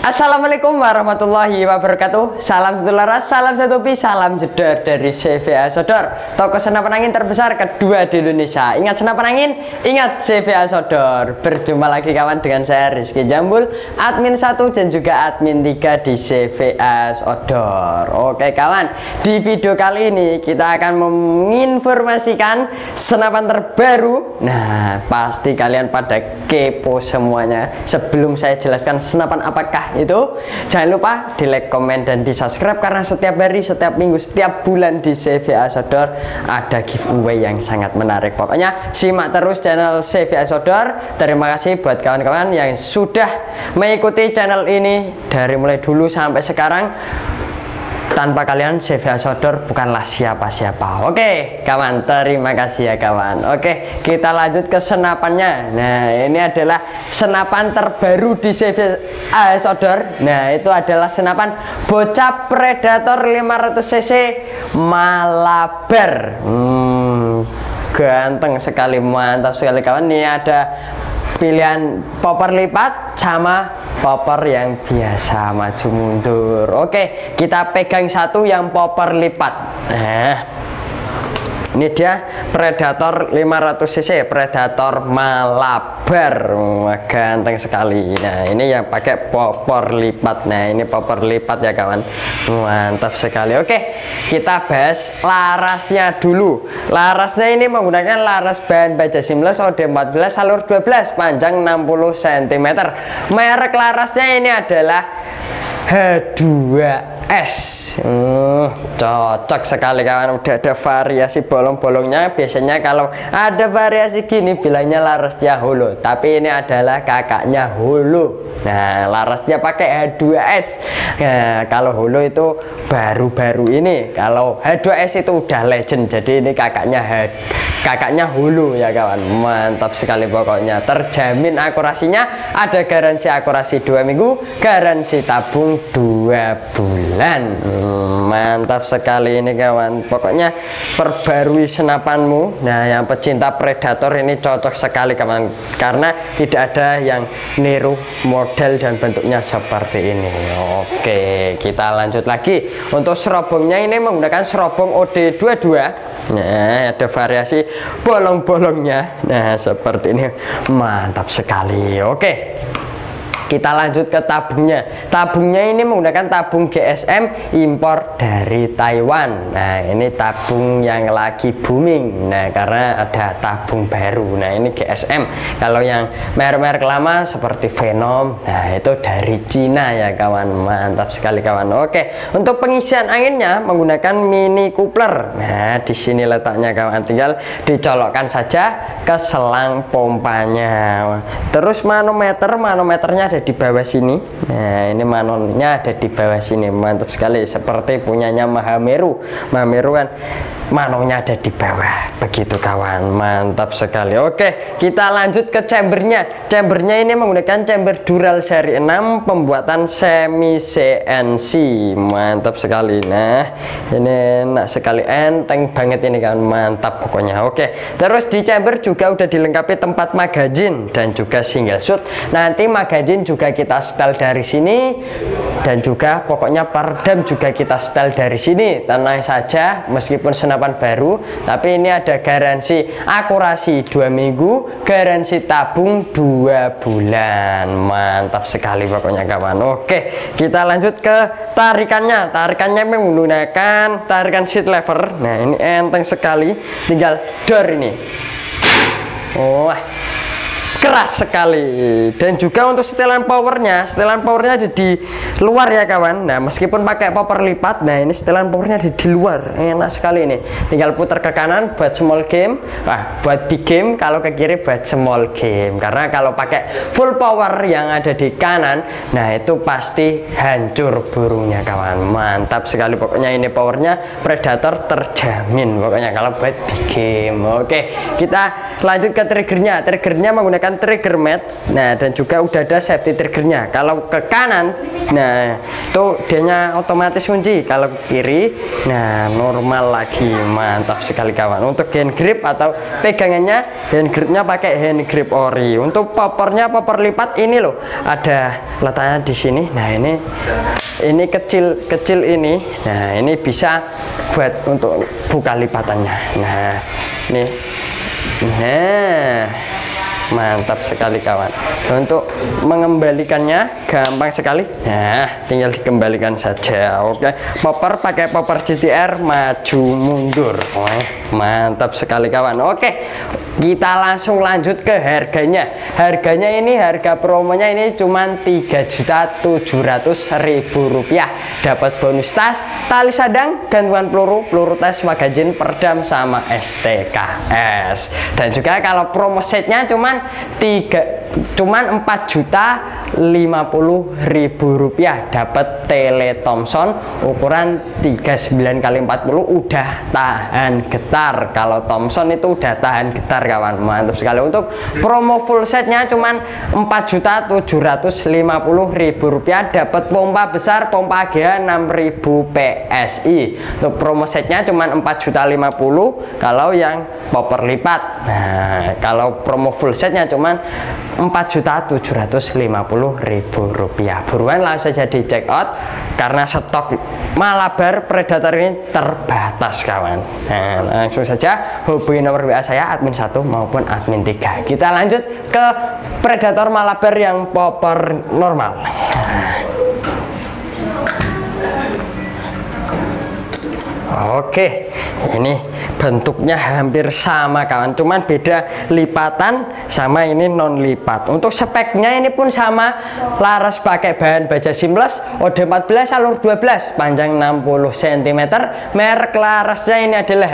Assalamualaikum warahmatullahi wabarakatuh. Salam satu laras, salam satu pi, salam jedor dari CVA Sodor, toko senapan angin terbesar kedua di Indonesia. Ingat senapan angin, ingat CVA Sodor. Berjumpa lagi kawan dengan saya Rizky Jambul, admin 1 dan juga admin 3 di CVA Sodor. Oke kawan, di video kali ini kita akan menginformasikan senapan terbaru. Nah, pasti kalian pada kepo semuanya. Sebelum saya jelaskan senapan apakah itu, jangan lupa di like, komen, dan di subscribe, karena setiap hari, setiap minggu, setiap bulan di CVA Sodor ada giveaway yang sangat menarik. Pokoknya simak terus channel CVA Sodor. Terima kasih buat kawan-kawan yang sudah mengikuti channel ini dari mulai dulu sampai sekarang. Tanpa kalian CVA Sodor bukanlah siapa-siapa. Oke kawan, terima kasih ya kawan. Oke, kita lanjut ke senapannya. Nah, ini adalah senapan terbaru di CVA Sodor. Nah, itu adalah senapan bocah predator 500 cc Malabar. Ganteng sekali, mantap sekali kawan. Ini ada pilihan popper lipat sama popper yang biasa maju mundur. Oke, kita pegang satu yang popper lipat. Nah, ini dia Predator 500 cc, Predator Malabar. Ganteng sekali. Nah, ini yang pakai popper lipat. Nah, ini popper lipat ya kawan. Mantap sekali. Oke, kita bahas larasnya dulu. Larasnya ini menggunakan laras bahan baja seamless OD14 alur 12 panjang 60 cm. Merek larasnya ini adalah H2S. Cocok sekali kawan. Udah ada variasi bolong-bolongnya. Biasanya kalau ada variasi gini bilangnya larasnya holo, tapi ini adalah kakaknya holo. Nah, larasnya pakai H2S. Nah, kalau holo itu baru-baru ini. Kalau H2S itu udah legend. Jadi ini kakaknya holo ya kawan. Mantap sekali pokoknya. Terjamin akurasinya. Ada garansi akurasi 2 minggu, garansi tabung 2 bulan. Mantap sekali ini kawan. Pokoknya perbarui senapanmu. Nah, yang pecinta predator ini cocok sekali kawan, karena tidak ada yang niru model dan bentuknya seperti ini. Oke, kita lanjut lagi. Untuk serobongnya ini menggunakan serobong OD22. Nah, ada variasi bolong-bolongnya. Nah, seperti ini. Mantap sekali. Oke, kita lanjut ke tabungnya. Tabungnya ini menggunakan tabung GSM impor dari Taiwan. Nah, ini tabung yang lagi booming. Nah, karena ada tabung baru. Nah, ini GSM. Kalau yang merek-merek lama seperti Venom, nah itu dari Cina ya kawan. Mantap sekali kawan. Oke, untuk pengisian anginnya menggunakan mini coupler. Nah, di sini letaknya kawan. Tinggal dicolokkan saja ke selang pompanya. Terus manometernya ada di bawah sini. Nah, ini manonnya ada di bawah sini. Mantap sekali, seperti punyanya Mahameru. Mahameru kan manonnya ada di bawah. Begitu kawan, mantap sekali. Oke, kita lanjut ke chambernya. Chambernya ini menggunakan chamber Dural seri 6 pembuatan semi CNC. Mantap sekali. Nah, ini enak sekali, enteng banget ini kawan. Mantap pokoknya. Oke, terus di chamber juga udah dilengkapi tempat magazin dan juga single shoot. Nanti magazin juga kita setel dari sini, dan juga pokoknya peredam juga kita setel dari sini. Tenang saja, meskipun senapan baru, tapi ini ada garansi akurasi 2 minggu, garansi tabung 2 bulan. Mantap sekali pokoknya kawan. Oke, kita lanjut ke tarikannya. Tarikannya menggunakan tarikan seat lever. Nah, ini enteng sekali, tinggal dor ini. Wah, keras sekali. Dan juga untuk setelan powernya ada di luar ya kawan. Nah, meskipun pakai popper lipat, nah ini setelan powernya ada di luar. Enak sekali ini. Tinggal putar ke kanan buat small game, buat big game. Kalau ke kiri buat small game. Karena kalau pakai full power yang ada di kanan, nah itu pasti hancur burungnya kawan. Mantap sekali pokoknya, ini powernya predator terjamin pokoknya kalau buat big game. Oke, kita lanjut ke triggernya. Triggernya menggunakan menggunakan trigger match. Nah, dan juga udah ada safety triggernya. Kalau ke kanan, nah itu dianya otomatis kunci. Kalau ke kiri, nah normal lagi. Mantap sekali kawan. Untuk hand grip atau pegangannya, hand gripnya pakai hand grip ori. Untuk popornya popor lipat ini loh, ada letaknya di sini. Nah ini kecil ini. Nah ini bisa buat untuk buka lipatannya. Nah ini, nah mantap sekali kawan. Untuk mengembalikannya gampang sekali. Nah tinggal dikembalikan saja. Oke, popor pakai popor GTR maju mundur. Mantap sekali kawan. Oke, kita langsung lanjut ke harganya. Harganya ini, harga promonya ini cuman Rp3.700.000. Dapat bonus tas, tali sadang, gantungan peluru tes, magazin, perdam, sama STKS. Dan juga kalau promo setnya cuman Rp4.050.000. Dapat tele Thomson ukuran 39x40, udah tahan getar. Kalau Thomson itu udah tahan getar kawan. Mantap sekali. Untuk promo full setnya cuman Rp4.750.000. Dapat pompa besar, pompa AGH 6000 PSI. Untuk promo setnya cuman Rp4.050.000 kalau yang popor lipat. Nah kalau promo full setnya cuman Rp4.750.000. Buruan langsung saja di check out karena stok Malabar Predator ini terbatas kawan. Nah, langsung saja hubungi nomor WA saya admin 1 maupun admin 3. Kita lanjut ke Predator Malabar yang popor normal. Oke, ini bentuknya hampir sama kawan, cuman beda lipatan sama ini non lipat. Untuk speknya ini pun sama, laras pakai bahan baja seamless, OD14 alur 12, panjang 60 cm, merek larasnya ini adalah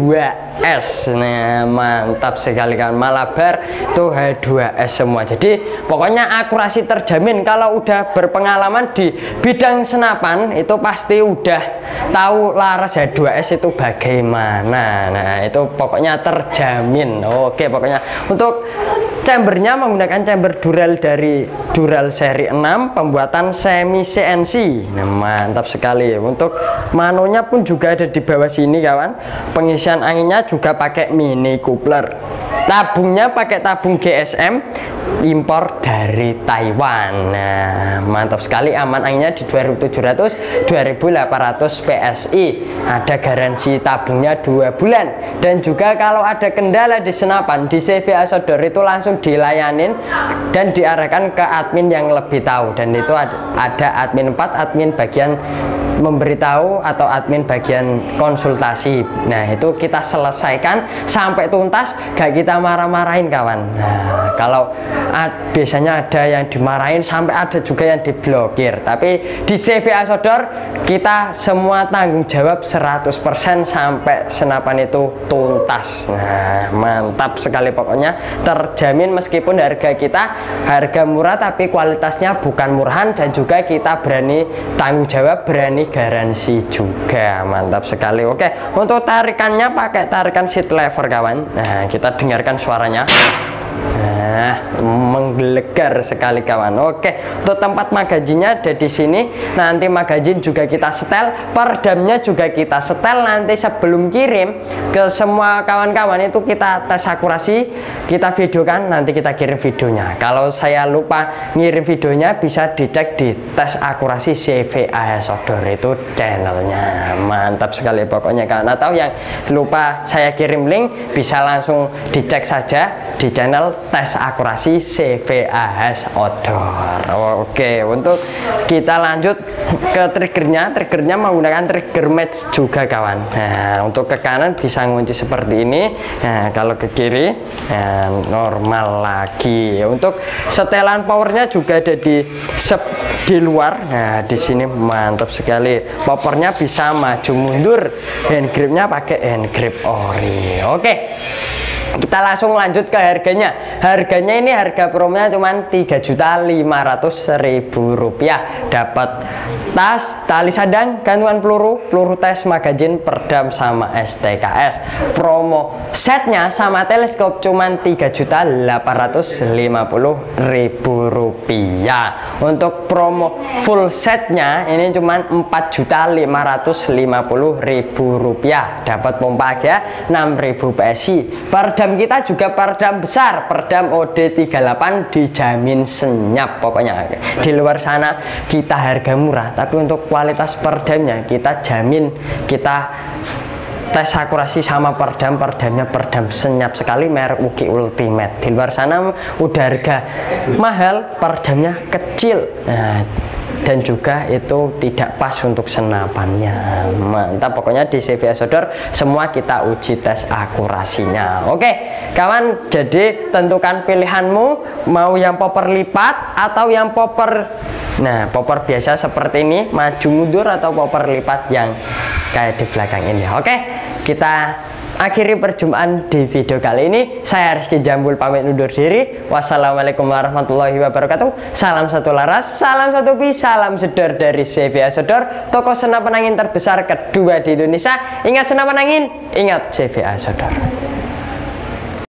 H2S. Nah mantap sekali kawan, Malabar itu H2S semua. Jadi pokoknya akurasi terjamin. Kalau udah berpengalaman di bidang senapan itu pasti udah tahu laras H2S itu bagaimana. Nah itu pokoknya terjamin. Oke, pokoknya untuk chambernya menggunakan chamber Dural dari Dural seri 6, pembuatan semi CNC. Nah mantap sekali. Untuk manonya pun juga ada di bawah sini kawan. Pengisian anginnya juga pakai mini coupler. Tabungnya pakai tabung GSM impor dari Taiwan. Nah mantap sekali, aman anginnya di 2700 2800 PSI. Ada garansi tabungnya 2 bulan. Dan juga kalau ada kendala di senapan di CVA Sodor itu langsung dilayanin dan diarahkan ke admin yang lebih tahu. Dan itu ada admin 4, admin bagian memberitahu atau admin bagian konsultasi. Nah itu kita selesaikan sampai tuntas, gak kita marah-marahin kawan. Nah kalau biasanya ada yang dimarahin, sampai ada juga yang diblokir. Tapi di CVA Sodor kita semua tanggung jawab 100% sampai senapan itu tuntas. Nah mantap sekali, pokoknya terjamin. Meskipun harga kita harga murah tapi kualitasnya bukan murahan, dan juga kita berani tanggung jawab, berani garansi juga. Mantap sekali. Oke, untuk tarikannya pakai tarikan seat lever kawan. Nah kita dengarkan suaranya. Nah, menggelegar sekali kawan. Oke, untuk tempat magazinnya ada di sini. Nanti magazin juga kita setel, perdamnya juga kita setel. Nanti sebelum kirim ke semua kawan-kawan itu kita tes akurasi, kita videokan, nanti kita kirim videonya. Kalau saya lupa ngirim videonya, bisa dicek di tes akurasi CVA Sodor, itu channelnya. Mantap sekali pokoknya kawan. Atau yang lupa saya kirim link, bisa langsung dicek saja di channel tes akurasi CVA Sodor. Oke, untuk kita lanjut ke triggernya. Triggernya menggunakan trigger match juga kawan. Nah untuk ke kanan bisa ngunci seperti ini. Nah kalau ke kiri normal lagi. Untuk setelan powernya juga ada di luar. Nah di sini mantap sekali, powernya bisa maju mundur. Hand gripnya pakai hand grip ori. Oke, Kita langsung lanjut ke harganya. Harganya ini harga promonya cuma Rp3.500.000. Dapat tas, tali sadang, gantungan peluru, peluru tes, magazin, perdam sama STKS. Promo setnya sama teleskop cuma Rp3.850.000. Untuk promo full setnya ini cuma Rp4.550.000. Dapat pompa AGA 6.000 PSI. Perdam kita juga perdam besar, perdam OD38, dijamin senyap. Pokoknya di luar sana kita harga murah, tapi untuk kualitas perdamnya kita jamin, kita tes akurasi sama perdamnya perdam senyap sekali, merek Uki Ultimate. Di luar sana udah harga mahal, perdamnya kecil. Nah, dan juga itu tidak pas untuk senapannya. Mantap, pokoknya di CV Sodor semua kita uji tes akurasinya. Oke kawan, jadi tentukan pilihanmu, mau yang popper lipat atau yang popper, nah popper biasa seperti ini maju mundur, atau popper lipat yang kayak di belakang ini. Oke, kita akhiri perjumpaan di video kali ini. Saya Rizky Jambul pamit undur diri. Wassalamualaikum warahmatullahi wabarakatuh. Salam satu laras, salam satu pi, salam Sodor dari CVA Sodor, toko senapan angin terbesar kedua di Indonesia. Ingat senapan angin, ingat CVA Sodor.